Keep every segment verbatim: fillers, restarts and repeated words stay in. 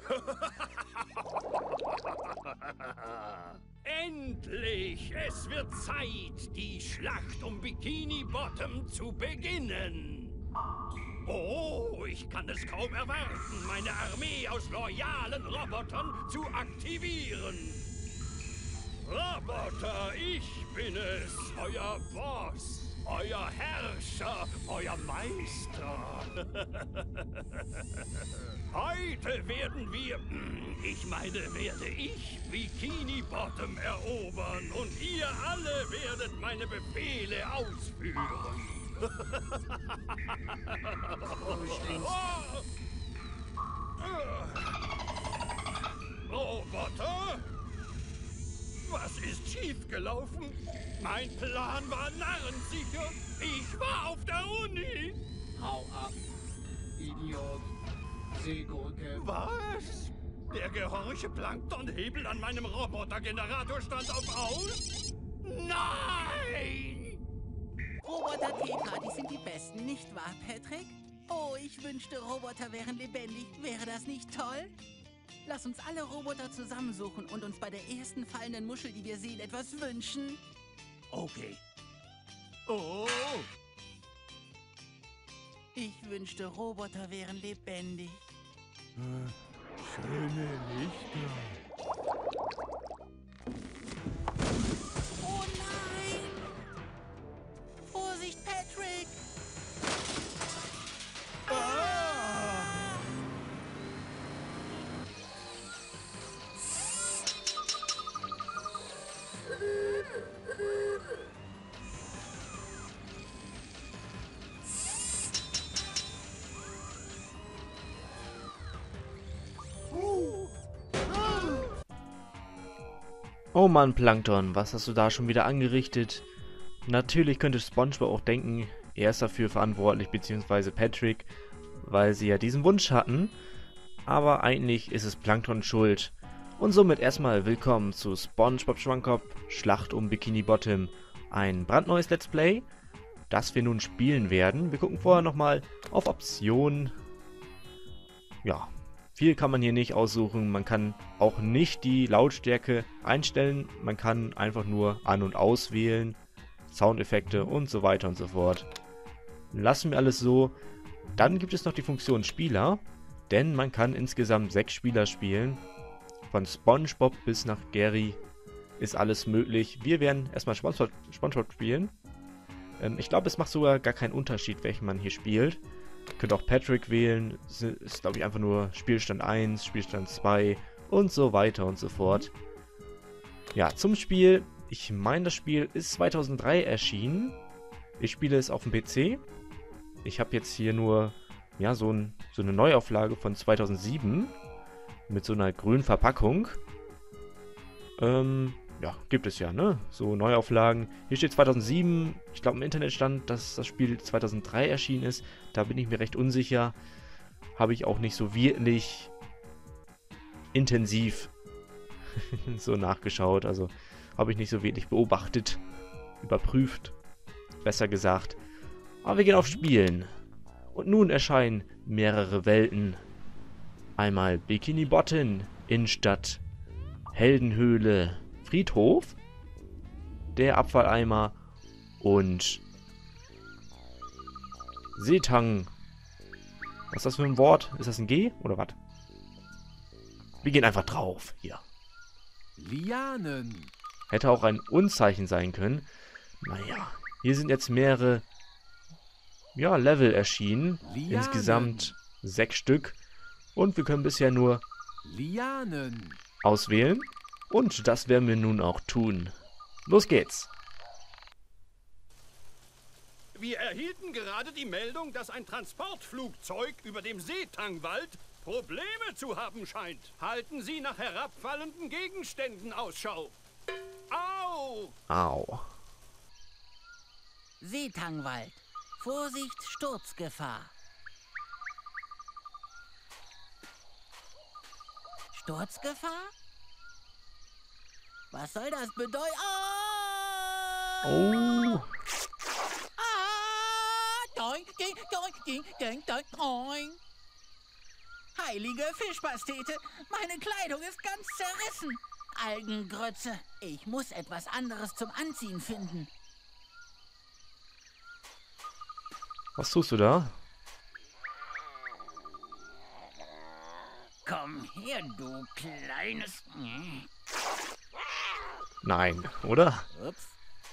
Endlich! Es wird Zeit, die Schlacht um Bikini Bottom zu beginnen. Oh, ich kann es kaum erwarten, meine Armee aus loyalen Robotern zu aktivieren. Roboter, ich bin es, euer Boss, euer Herrscher, euer Meister. Heute werden wir, ich meine, werde ich Bikini Bottom erobern und ihr alle werdet meine Befehle ausführen. Roboter? Was ist schiefgelaufen? Mein Plan war narrensicher. Ich war auf der Uni. Hau ab, Idiot. Seegurke. Was? Der gehorche Planktonhebel an meinem Robotergenerator stand auf Aus? Nein! Roboter-T K, die sind die besten, nicht wahr, Patrick? Oh, ich wünschte, Roboter wären lebendig. Wäre das nicht toll? Lass uns alle Roboter zusammensuchen und uns bei der ersten fallenden Muschel, die wir sehen, etwas wünschen. Okay. Oh! Ich wünschte, Roboter wären lebendig. Schöne Lichter. Oh nein! Vorsicht, Patrick! Ah! Oh Mann, Plankton, was hast du da schon wieder angerichtet? Natürlich könnte SpongeBob auch denken, er ist dafür verantwortlich, beziehungsweise Patrick, weil sie ja diesen Wunsch hatten. Aber eigentlich ist es Plankton schuld. Und somit erstmal willkommen zu SpongeBob Schwammkopf Schlacht um Bikini Bottom. Ein brandneues Let's Play, das wir nun spielen werden. Wir gucken vorher nochmal auf Optionen. Ja, viel kann man hier nicht aussuchen. Man kann auch nicht die Lautstärke einstellen. Man kann einfach nur an- und auswählen. Soundeffekte und so weiter und so fort. Lassen wir alles so. Dann gibt es noch die Funktion Spieler. Denn man kann insgesamt sechs Spieler spielen. Von SpongeBob bis nach Gary ist alles möglich. Wir werden erstmal SpongeBob, SpongeBob spielen. Ähm, ich glaube, es macht sogar gar keinen Unterschied, welchen man hier spielt. Ihr könnt auch Patrick wählen. Das ist, glaube ich, einfach nur Spielstand eins, Spielstand zwei und so weiter und so fort. Ja, zum Spiel. Ich meine, das Spiel ist zweitausenddrei erschienen. Ich spiele es auf dem P C. Ich habe jetzt hier nur ja, so, ein, so eine Neuauflage von zweitausendsieben mit so einer grünen Verpackung. Ähm, ja, gibt es ja, ne? So Neuauflagen. Hier steht zweitausendsieben. Ich glaube, im Internet stand, dass das Spiel zweitausenddrei erschienen ist. Da bin ich mir recht unsicher. Habe ich auch nicht so wirklich intensiv so nachgeschaut. Also habe ich nicht so wirklich beobachtet, überprüft, besser gesagt. Aber wir gehen auf Spielen. Und nun erscheinen mehrere Welten. Einmal Bikini Bottom, Innenstadt, Heldenhöhle, Friedhof, der Abfalleimer und Seetang. Was ist das für ein Wort? Ist das ein G oder was? Wir gehen einfach drauf. Hier. Lianen. Hätte auch ein Unzeichen sein können. Naja, hier sind jetzt mehrere ja, Level erschienen. Lianen. Insgesamt sechs Stück. Und wir können bisher nur Lianen. auswählen. Und das werden wir nun auch tun. Los geht's. Wir erhielten gerade die Meldung, dass ein Transportflugzeug über dem Seetangwald Probleme zu haben scheint. Halten Sie nach herabfallenden Gegenständen Ausschau. Au! Au. Seetangwald. Vorsicht, Sturzgefahr. Sturzgefahr? Was soll das bedeuten? Ah! Oh. Ah! Doing, ding, doing, ding, ding, doing, doing. heilige Fischpastete. Meine Kleidung ist ganz zerrissen. Algengrütze. Ich muss etwas anderes zum Anziehen finden. Was tust du da? Komm her, du kleines... Nein, oder? Ups.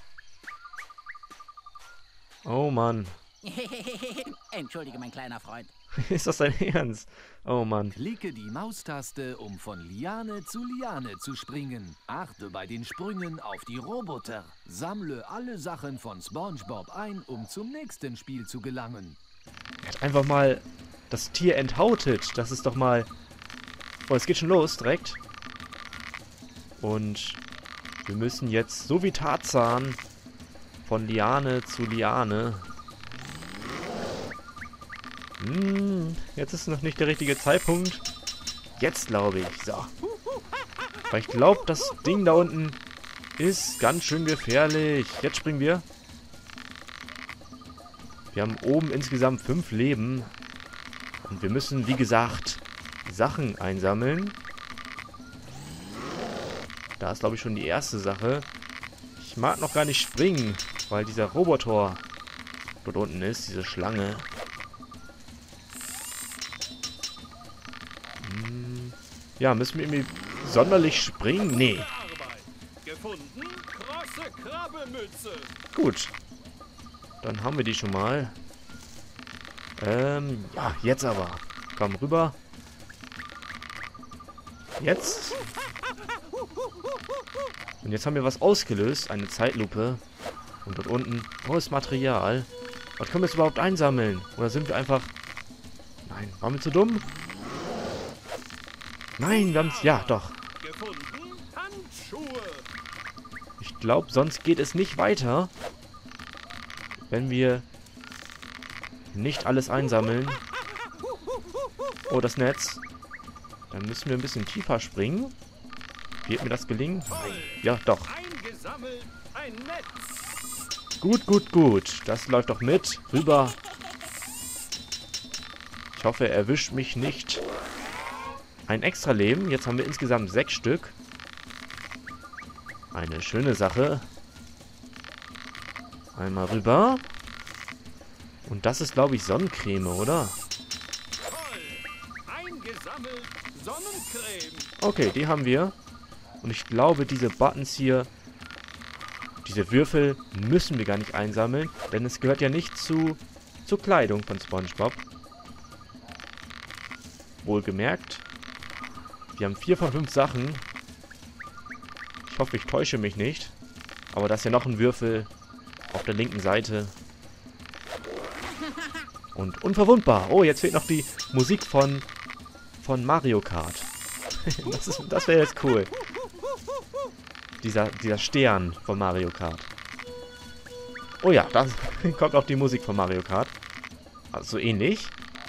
Oh Mann. Entschuldige, mein kleiner Freund. Ist das dein Ernst? Oh Mann. Klicke die Maustaste, um von Liane zu Liane zu springen. Achte bei den Sprüngen auf die Roboter. Sammle alle Sachen von SpongeBob ein, um zum nächsten Spiel zu gelangen. Er hat einfach mal das Tier enthautet. Das ist doch mal... Oh, es geht schon los, direkt. Und wir müssen jetzt, so wie Tarzan, von Liane zu Liane. Hm, jetzt ist noch nicht der richtige Zeitpunkt. Jetzt, glaube ich. So. Weil ich glaube, das Ding da unten ist ganz schön gefährlich. Jetzt springen wir. Wir haben oben insgesamt fünf Leben. Und wir müssen, wie gesagt, Sachen einsammeln. Da ist, glaube ich, schon die erste Sache. Ich mag noch gar nicht springen, weil dieser Roboter dort unten ist, diese Schlange. Hm. Ja, müssen wir irgendwie sonderlich springen? Nee. Gefunden, krosse Krabbelmütze. Gut. Dann haben wir die schon mal. Ähm, ja, jetzt aber. Komm rüber. Jetzt. Und jetzt haben wir was ausgelöst. Eine Zeitlupe. Und dort unten neues Material. Was können wir jetzt überhaupt einsammeln? Oder sind wir einfach... Nein, waren wir zu dumm? Nein, wir haben es... Ja, doch. Gefunden, Handschuhe. Ich glaube, sonst geht es nicht weiter. Wenn wir nicht alles einsammeln. Oh, das Netz. Dann müssen wir ein bisschen tiefer springen. Wird mir das gelingen? Ja, doch. Eingesammelt, ein Netz. Gut, gut, gut. Das läuft doch mit. Rüber. Ich hoffe, er erwischt mich nicht. Ein extra Leben. Jetzt haben wir insgesamt sechs Stück. Eine schöne Sache. Einmal rüber. Und das ist, glaube ich, Sonnencreme, oder? Toll. Eingesammelt, Sonnencreme. Okay, die haben wir. Und ich glaube, diese Buttons hier, diese Würfel, müssen wir gar nicht einsammeln. Denn es gehört ja nicht zu, zur Kleidung von SpongeBob. Wohlgemerkt. Wir haben vier von fünf Sachen. Ich hoffe, ich täusche mich nicht. Aber da ist ja noch ein Würfel auf der linken Seite. Und unverwundbar. Oh, jetzt fehlt noch die Musik von, von Mario Kart. das ist, das wäre jetzt cool. Dieser, dieser Stern von Mario Kart. Oh ja, da kommt auch die Musik von Mario Kart. Also so ähnlich.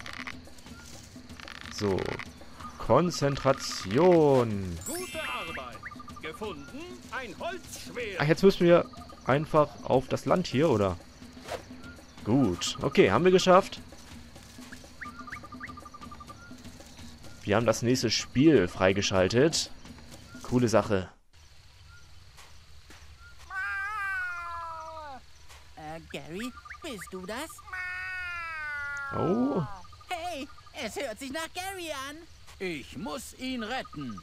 So. Konzentration. Gute Arbeit. Gefunden, ein Holzschwert. Ach, jetzt müssen wir einfach auf das Land hier, oder? Gut. Okay, haben wir geschafft. Wir haben das nächste Spiel freigeschaltet. Coole Sache. Äh, Gary, bist du das? Oh. Hey, es hört sich nach Gary an. Ich muss ihn retten.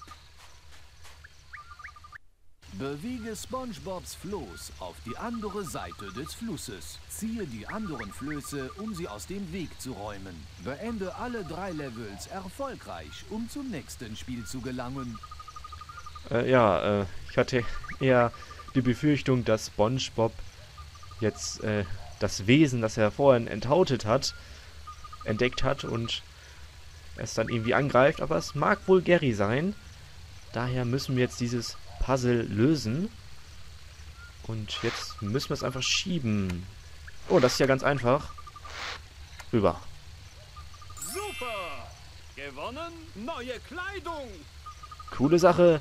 Bewege SpongeBobs Floß auf die andere Seite des Flusses. Ziehe die anderen Flöße, um sie aus dem Weg zu räumen. Beende alle drei Levels erfolgreich, um zum nächsten Spiel zu gelangen. Äh, ja, äh, ich hatte eher die Befürchtung, dass SpongeBob jetzt äh, das Wesen, das er vorhin enthautet hat, entdeckt hat und es dann irgendwie angreift. Aber es mag wohl Gary sein. Daher müssen wir jetzt dieses Puzzle lösen. Und jetzt müssen wir es einfach schieben. Oh, das ist ja ganz einfach. Rüber. Super. Gewonnen, neue Kleidung. Coole Sache.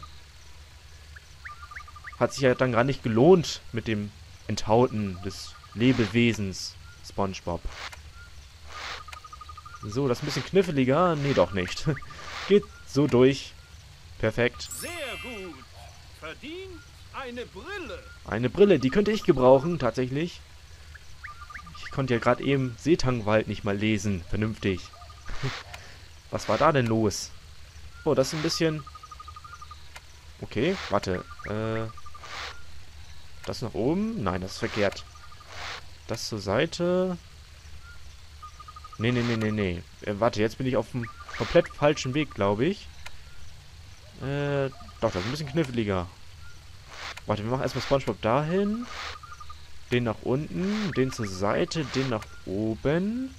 Hat sich ja dann gar nicht gelohnt mit dem Enthauten des Lebewesens SpongeBob. So, das ist ein bisschen kniffliger. Nee, doch nicht. Geht so durch. Perfekt. Sehr gut. Verdient eine Brille. Eine Brille, die könnte ich gebrauchen, tatsächlich. Ich konnte ja gerade eben Seetangwald nicht mal lesen. Vernünftig. Was war da denn los? Oh, das ist ein bisschen... Okay, warte. Äh... Das nach oben? Nein, das ist verkehrt. Das zur Seite... Nee, nee, nee, nee, nee. Äh, warte, jetzt bin ich auf dem komplett falschen Weg, glaube ich. Äh, doch, das ist ein bisschen kniffliger. Warte, wir machen erstmal SpongeBob dahin. Den nach unten, den zur Seite, den nach oben.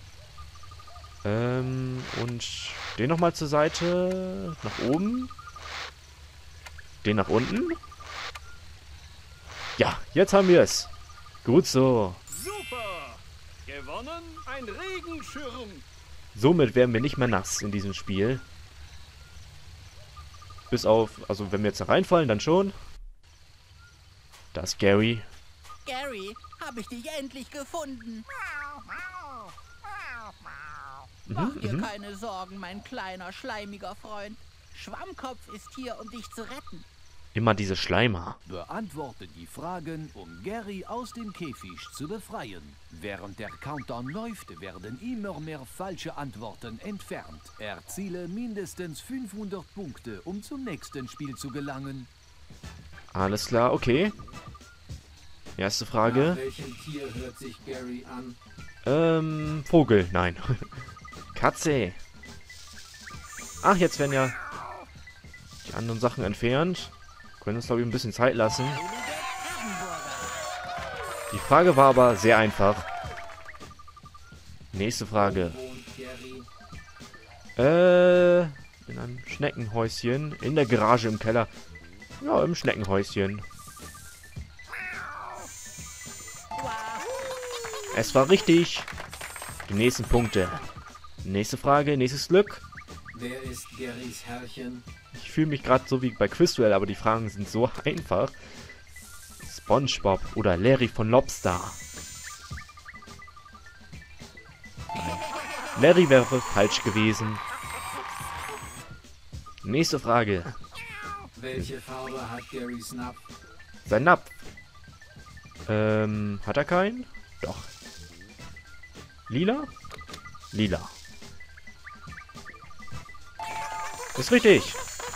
Ähm, und den nochmal zur Seite, nach oben. Den nach unten. Ja, jetzt haben wir es. Gut so. Super. Gewonnen ein Regenschirm. Somit werden wir nicht mehr nass in diesem Spiel. Bis auf, also wenn wir jetzt da reinfallen, dann schon. Da ist Gary. Gary, habe ich dich endlich gefunden. Mach Mhm, dir mhm. keine Sorgen, mein kleiner, schleimiger Freund. Schwammkopf ist hier, um dich zu retten. Immer diese Schleimer. Beantworte die Fragen, um Gary aus dem Käfig zu befreien. Während der Countdown läuft, werden immer mehr falsche Antworten entfernt. Erziele mindestens fünfhundert Punkte, um zum nächsten Spiel zu gelangen. Alles klar, okay. Erste Nach Frage. welchem Tier hört sich Gary an? Ähm, Vogel, nein. Katze. Ach, jetzt werden ja die anderen Sachen entfernt. Können uns, glaube ich, ein bisschen Zeit lassen. Die Frage war aber sehr einfach. Nächste Frage. Wo wohnt Gary? Äh, in einem Schneckenhäuschen. In der Garage im Keller. Ja, im Schneckenhäuschen. Es war richtig. Die nächsten Punkte. Nächste Frage, nächstes Glück. Wer ist Garys Herrchen? Ich fühle mich gerade so wie bei Quizduell, aber die Fragen sind so einfach. SpongeBob oder Larry von Lobster? Nein. Larry wäre falsch gewesen. Nächste Frage. Welche Farbe hat Garys Napf? Sein Napf. Ähm, hat er keinen? Doch. Lila? Lila. Ist richtig.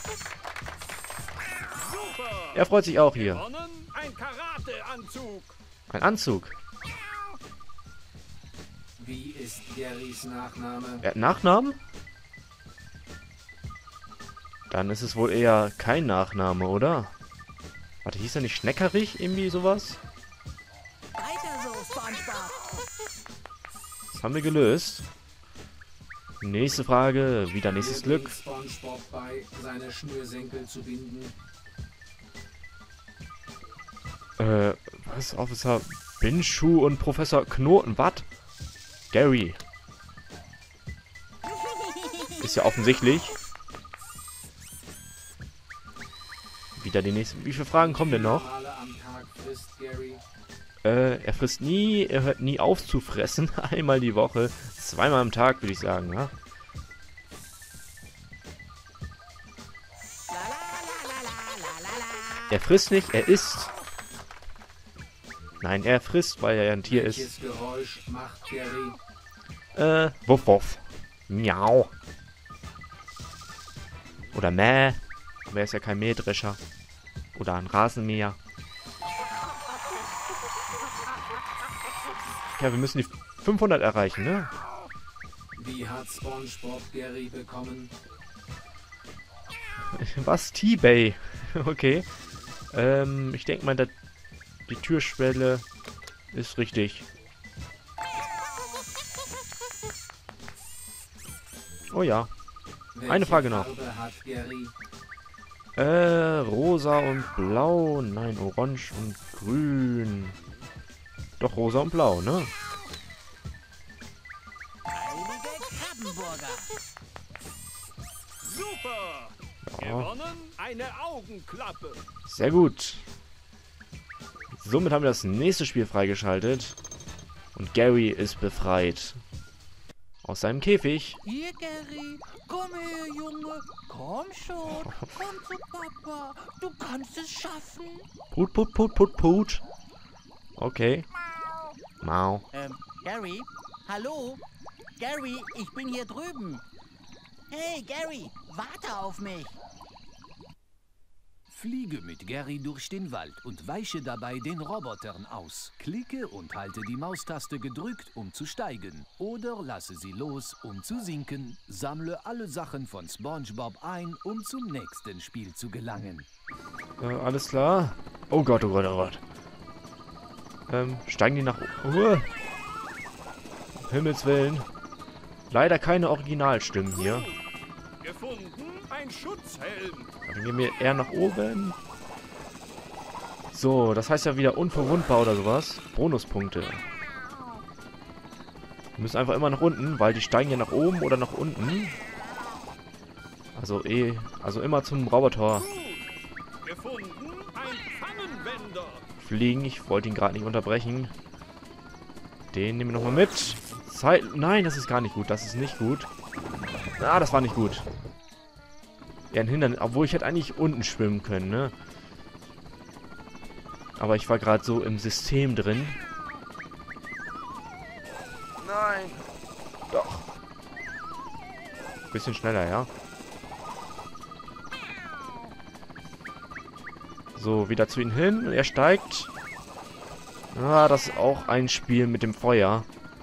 Super. Er freut sich auch hier. Gewonnen ein Karateanzug. Ein Anzug. Wie ist Garys Nachname? Er hat Nachnamen? Dann ist es wohl eher kein Nachname, oder? Warte, hieß er nicht Schneckerich? Irgendwie sowas? Weiter so, SpongeBob. Das haben wir gelöst. Nächste Frage. Wieder nächstes Wer Glück. bringt SpongeBob bei, seine Schnürsenkel zu binden? Äh, was? Officer Binshu und Professor Knoten. Was? Gary. Ist ja offensichtlich. Wieder die nächsten. Wie viele Fragen kommen denn noch? Male am Tag frisst Gary? Äh, er frisst nie, er hört nie auf zu fressen. Einmal die Woche. Zweimal am Tag, würde ich sagen, ja? Er frisst nicht, er isst. Nein, er frisst, weil er ja ein Tier ist. Welches Geräusch macht Gary? Äh, wuff, wuff. Miau. Oder Mäh. Aber er ist ja kein Mähdrescher. Oder ein Rasenmäher. Ja, wir müssen die fünfhundert erreichen, ne? Wie hat SpongeBob Gary bekommen? Was? T-Bay. Okay. Ähm, ich denke mal, dass die Türschwelle ist richtig. Oh ja. Welche Eine Frage noch. Farbe hat Gary? Äh, rosa und blau. Nein, orange und grün. Doch rosa und blau, ne? Heilige Krabbenburger. Super. Ja. Gewonnen eine Augenklappe. Sehr gut. Somit haben wir das nächste Spiel freigeschaltet. Und Gary ist befreit. aus seinem Käfig. Hier, Gary. Komm her, Junge. Komm schon. Komm zu Papa. Du kannst es schaffen. Put, put, put, put, put. Okay. Mau. Ähm, Gary? Hallo? Gary, ich bin hier drüben. Hey, Gary, warte auf mich. Fliege mit Gary durch den Wald und weiche dabei den Robotern aus. Klicke und halte die Maustaste gedrückt, um zu steigen. Oder lasse sie los, um zu sinken. Sammle alle Sachen von SpongeBob ein, um zum nächsten Spiel zu gelangen. Äh, alles klar. Oh Gott, oh Gott, oh Gott. Ähm, steigen die nach... Uh, um Himmels Willen. Leider keine Originalstimmen hier. Gefunden ein Schutzhelm. Dann gehen wir eher nach oben. So, das heißt ja wieder unverwundbar oder sowas. Bonuspunkte. Wir müssen einfach immer nach unten, weil die steigen ja nach oben oder nach unten. Also eh, also immer zum Roboter Gefunden ein Pfannenwender. fliegen. Ich wollte ihn gerade nicht unterbrechen. Den nehmen wir nochmal mit. Zeit. Nein, das ist gar nicht gut. Das ist nicht gut. Ah, das war nicht gut. Ja, ein Hindernis. Obwohl ich hätte eigentlich unten schwimmen können, ne? Aber ich war gerade so im System drin. Nein. Doch. Bisschen schneller, ja. So, wieder zu ihm hin. Er steigt. Ah, das ist auch ein Spiel mit dem Feuer.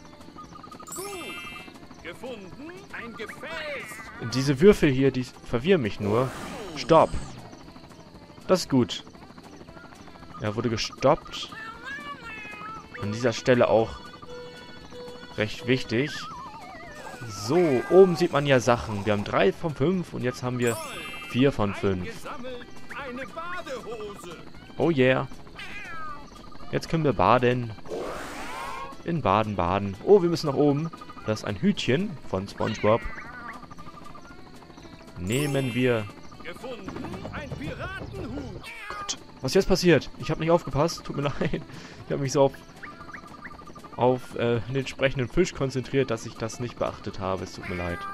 Gefunden ein Gefäß. Und diese Würfel hier, die verwirren mich nur. Stopp. Das ist gut. Er wurde gestoppt. An dieser Stelle auch recht wichtig. So, oben sieht man ja Sachen. Wir haben drei von fünf und jetzt haben wir vier von fünf. Eingesammelt eine Badehose. Oh yeah. Jetzt können wir baden. In Baden, Baden. Oh, wir müssen nach oben. Das ist ein Hütchen von SpongeBob. Nehmen wir... Gefunden ein Piratenhut. Gott, was ist jetzt passiert? Ich habe nicht aufgepasst. Tut mir leid. Ich habe mich so auf, auf äh, den entsprechenden Fisch konzentriert, dass ich das nicht beachtet habe. Es tut mir leid.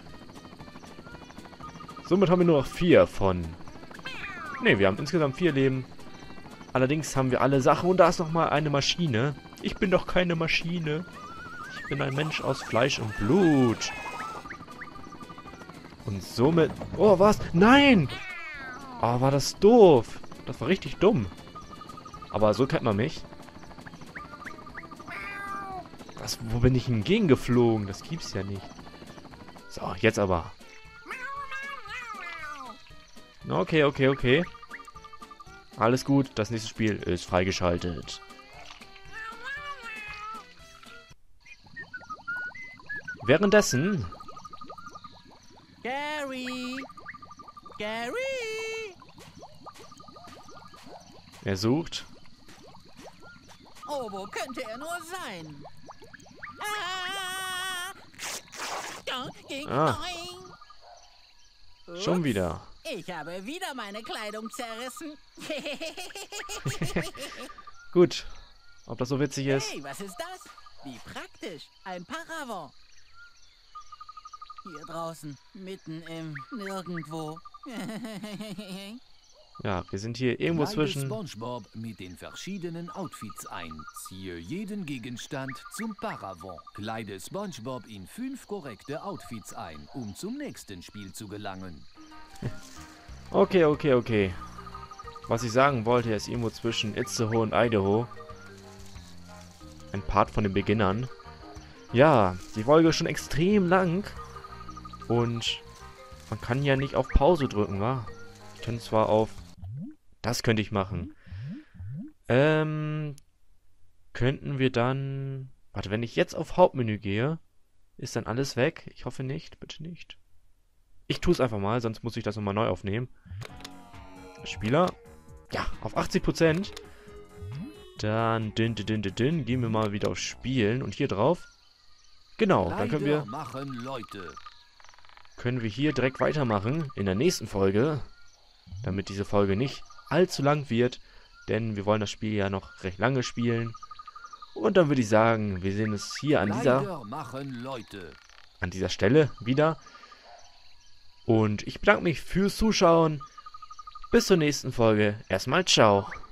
Somit haben wir nur noch vier von... Ne, wir haben insgesamt vier Leben. Allerdings haben wir alle Sachen. Und da ist nochmal eine Maschine. Ich bin doch keine Maschine. Ich bin ein Mensch aus Fleisch und Blut. Und somit... Oh, was? Nein! Oh, war das doof. Das war richtig dumm. Aber so kennt man mich. Was, wo bin ich hingegen geflogen? Das gibt's ja nicht. So, jetzt aber. Okay, okay, okay. Alles gut. Das nächste Spiel ist freigeschaltet. Währenddessen... Gary! Gary! Er sucht. Oh, wo könnte er nur sein? Ah! Doing, Ah. doing. Schon Ups, wieder. Ich habe wieder meine Kleidung zerrissen. Gut. Ob das so witzig ist? Hey, was ist das? Wie praktisch. Ein Paravent. Hier draußen, mitten im Nirgendwo. Ja, wir sind hier irgendwo Kleide zwischen... SpongeBob mit den verschiedenen Outfits ein. Ziehe jeden Gegenstand zum Paravent. Kleide SpongeBob in fünf korrekte Outfits ein, um zum nächsten Spiel zu gelangen. Okay, okay, okay. Was ich sagen wollte, ist irgendwo zwischen Itzehoe und Idaho. Ein Part von den Beginnern. Ja, die Folge ist schon extrem lang. Und man kann ja nicht auf Pause drücken, wa? Ich könnte zwar auf... Das könnte ich machen. Ähm... Könnten wir dann... Warte, wenn ich jetzt auf Hauptmenü gehe, ist dann alles weg? Ich hoffe nicht, bitte nicht. Ich tue es einfach mal, sonst muss ich das nochmal neu aufnehmen. Spieler. Ja, auf achtzig Prozent. Dann din, din, din, din, din, gehen wir mal wieder auf Spielen und hier drauf. Genau, dann können wir, machen Leute. können wir hier direkt weitermachen in der nächsten Folge. Damit diese Folge nicht allzu lang wird. Denn wir wollen das Spiel ja noch recht lange spielen. Und dann würde ich sagen, wir sehen es hier an dieser... Leider machen Leute. an dieser Stelle wieder. Und ich bedanke mich fürs Zuschauen. Bis zur nächsten Folge. Erstmal ciao.